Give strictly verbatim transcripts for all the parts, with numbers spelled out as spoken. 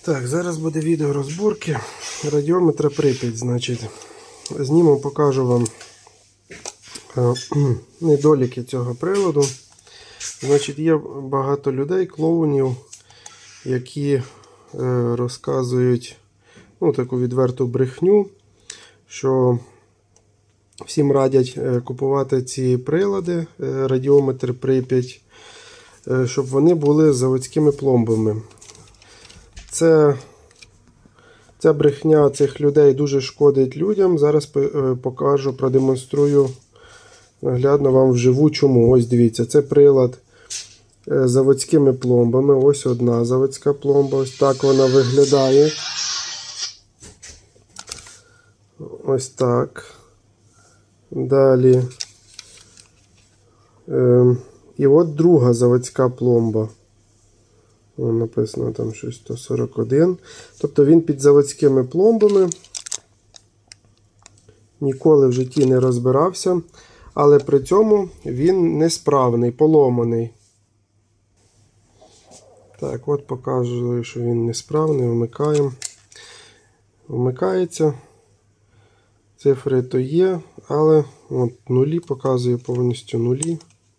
Так, зараз буде відео розборки радіометра Прип'ять. Значить, зніму, покажу вам недоліки цього приладу. Значить, є багато людей, клоунів, які е, розказують ну, таку відверту брехню, що всім радять е, купувати ці прилади, е, радіометр Прип'ять, е, щоб вони були з заводськими пломбами. Це, ця брехня цих людей дуже шкодить людям. Зараз покажу, продемонструю наглядно вам вживу чому. Ось дивіться, це прилад з заводськими пломбами. Ось одна заводська пломба. Ось так вона виглядає. Ось так. Далі. І от друга заводська пломба. Написано там щось сто сорок один. Тобто він під заводськими пломбами. Ніколи в житті не розбирався. Але при цьому він несправний, поломаний. Так, от покажу, що він несправний. Вмикаємо. Вмикається. Цифри то є, але от нулі показує повністю нулі.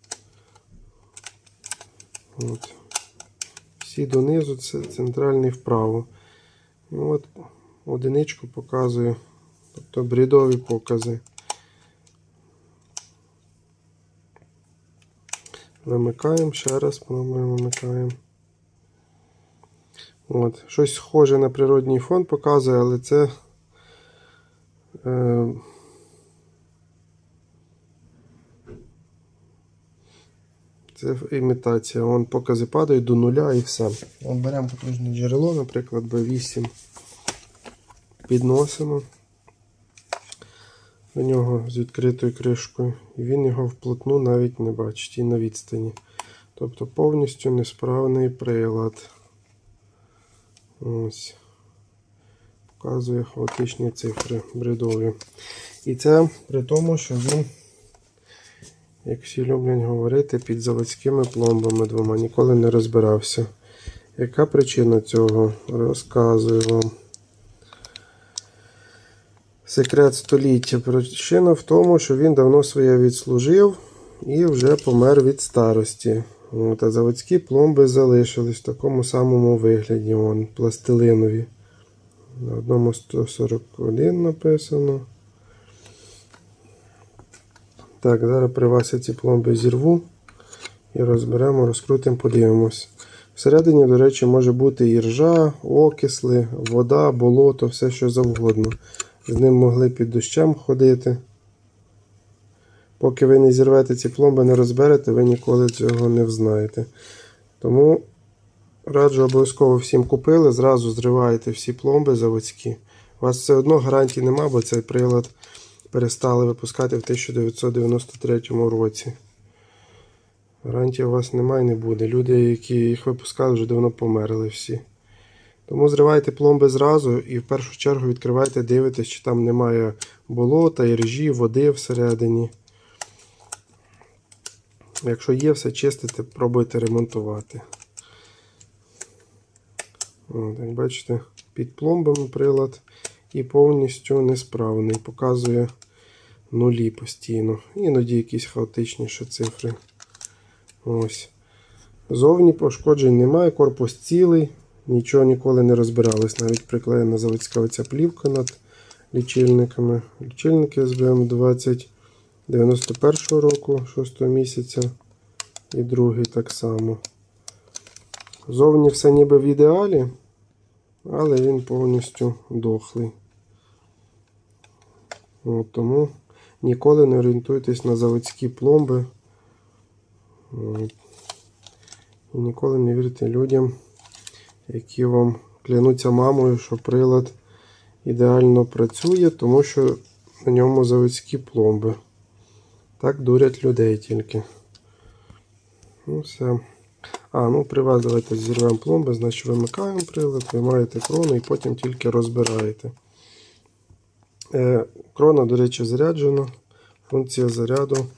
От. Всі донизу, це центральний вправо. І от одиничку показує, тобто брідові покази. Вимикаємо, ще раз пробуємо, вимикаємо. От. Щось схоже на природній фон показує, але це е, Це імітація. Вон покази падають до нуля і все. От беремо потужне джерело, наприклад, Б вісім. Підносимо до нього з відкритою кришкою. І він його вплотну навіть не бачить і на відстані. Тобто повністю несправний прилад. Ось. Показує хаотичні цифри бридові. І це при тому, що він, як всі люблять говорити, під заводськими пломбами двома. Ніколи не розбирався. Яка причина цього? Розказую вам. Секрет століття. Причина в тому, що він давно своє відслужив і вже помер від старості. От, а заводські пломби залишились в такому самому вигляді. Вон, пластилинові. На одному сто сорок один написано. Так, зараз при вас я ці пломби зірву і розберемо, розкрутимо, подивимось. Всередині, до речі, може бути і ржа, окисли, вода, болото, все що завгодно. З ним могли під дощем ходити. Поки ви не зірвете ці пломби, не розберете, ви ніколи цього не взнаєте. Тому раджу обов'язково всім купили, зразу зриваєте всі пломби заводські. У вас все одно гарантій нема, бо цей прилад перестали випускати в тисяча дев'ятсот дев'яносто третьому році. Гарантії у вас немає і не буде. Люди, які їх випускали, вже давно померли всі. Тому зривайте пломби зразу і в першу чергу відкривайте, дивитесь, чи там немає болота, іржі, води всередині. Якщо є, все чистите, пробуйте ремонтувати. От, як бачите, під пломбами прилад і повністю несправний. Показує нулі постійно. Іноді якісь хаотичніші цифри. Ось. Зовні пошкоджень немає, корпус цілий. Нічого ніколи не розбирались. Навіть приклеєна заводська оця плівка над лічильниками. Лічильники ес бе ем двадцять дев'яносто першого року, шостого місяця. І другий так само. Зовні все ніби в ідеалі, але він повністю дохлий. От, тому ніколи не орієнтуйтесь на заводські пломби. От. І ніколи не вірте людям, які вам клянуться мамою, що прилад ідеально працює, тому що на ньому заводські пломби. Так дурять людей тільки. Ну все. А, ну при вас давайте зірвемо пломби, значить вимикаємо прилад, виймаєте крону і потім тільки розбираєте. Е, крона, до речі, заряджена. Функція заряду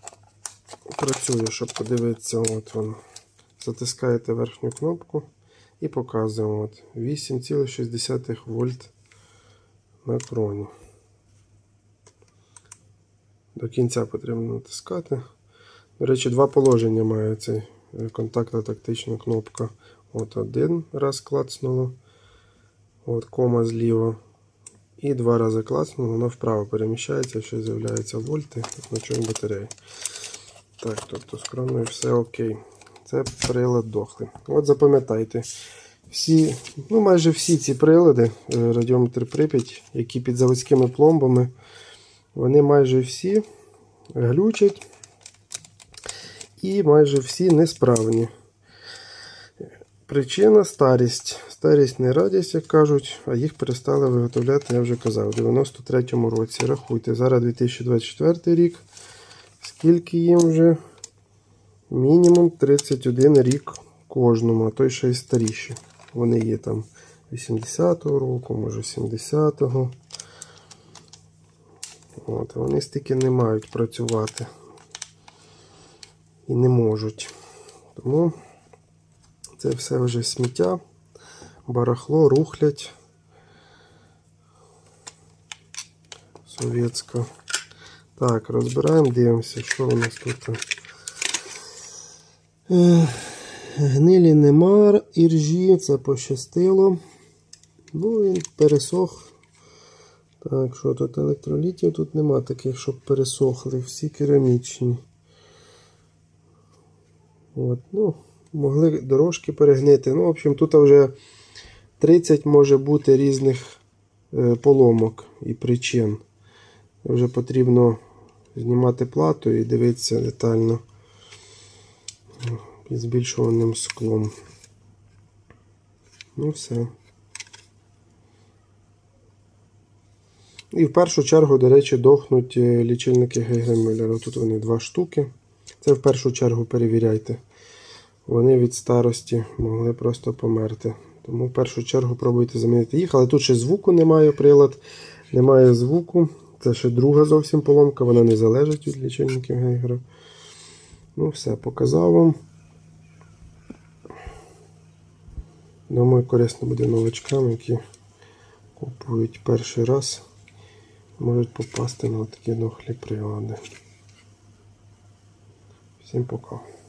працює, щоб подивитися. От воно. Затискаєте верхню кнопку І показуємо от вісім цілих шість десятих вольт на кроні. До кінця потрібно натискати. До речі, два положення має цей контактна тактична кнопка. От один раз клацнуло, от кома зліва. І два рази клацнуло, воно вправо переміщається, що з'являються вольти на чорній батареї. Так, тобто з кроною все окей. Це прилад дохлий. От запам'ятайте, всі, ну майже всі ці прилади, радіометр Прип'ять, які під заводськими пломбами, вони майже всі глючать і майже всі несправні. Причина – старість. Старість не радість, як кажуть, а їх перестали виготовляти, я вже казав, у дев'яносто третьому році. Рахуйте, зараз дві тисячі двадцять четвертий рік. Скільки їм вже? Мінімум тридцять один рік кожному, а то й ще й старіші. Вони є там вісімдесятого року, може сімдесятого. От, вони стільки не мають працювати. І не можуть. Тому це все вже сміття, барахло, рухлядь. Совєтська. Так, розбираємо, дивимося, що у нас тут. Гнилі нема, іржі, це пощастило. Ну, він пересох. Так, що тут електролітів? Тут нема таких, щоб пересохли. Всі керамічні. От, ну, могли дорожки перегнити. Ну, в общем, тут вже тридцять може бути різних е, поломок і причин. Вже потрібно знімати плату і дивитися детально під збільшуваним склом. Ну все. І в першу чергу, до речі, дохнуть лічильники Гейгера-Мюллера. Тут вони два штуки. Це в першу чергу перевіряйте. Вони від старості могли просто померти. Тому в першу чергу пробуйте замінити їх. Але тут ще звуку немає, прилад. Немає звуку. Це ще друга зовсім поломка. Вона не залежить від лічильників Гейгера. Ну все, показав вам. Думаю, корисно буде новачкам, які купують перший раз. Можуть попасти на такі дохлі прилади. Всім пока.